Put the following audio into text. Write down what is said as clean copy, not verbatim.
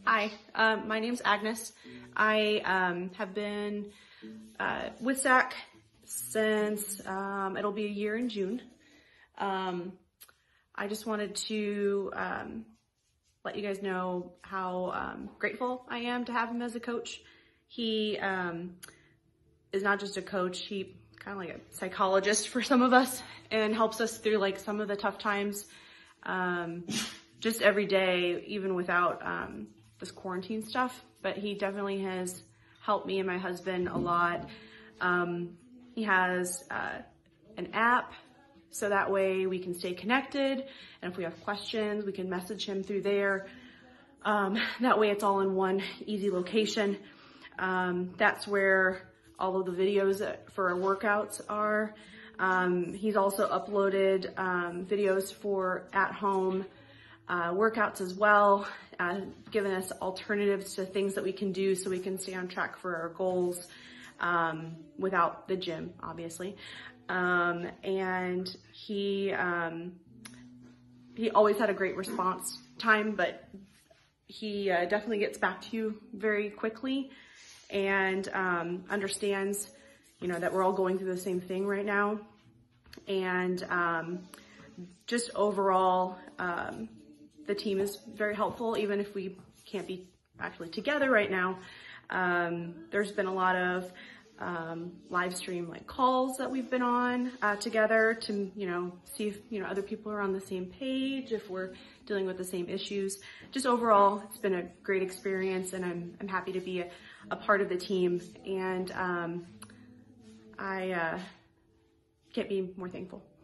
Hi, my name's Agnes. I have been with Zach since it'll be a year in June. I just wanted to let you guys know how grateful I am to have him as a coach. He is not just a coach, he kind of like a psychologist for some of us and helps us through like some of the tough times just every day, even without this quarantine stuff. But he definitely has helped me and my husband a lot. He has an app, so that way we can stay connected, and if we have questions, we can message him through there. That way it's all in one easy location. That's where all of the videos for our workouts are. He's also uploaded videos for at-home workouts as well, giving us alternatives to things that we can do so we can stay on track for our goals without the gym, obviously. And he always had a great response time, but he definitely gets back to you very quickly and understands, you know, that we're all going through the same thing right now. And just overall, the team is very helpful, even if we can't be actually together right now. There's been a lot of live stream like calls that we've been on together to, you know, see if, you know, other people are on the same page, if we're dealing with the same issues. Just overall, it's been a great experience, and I'm happy to be a part of the team. And I can't be more thankful.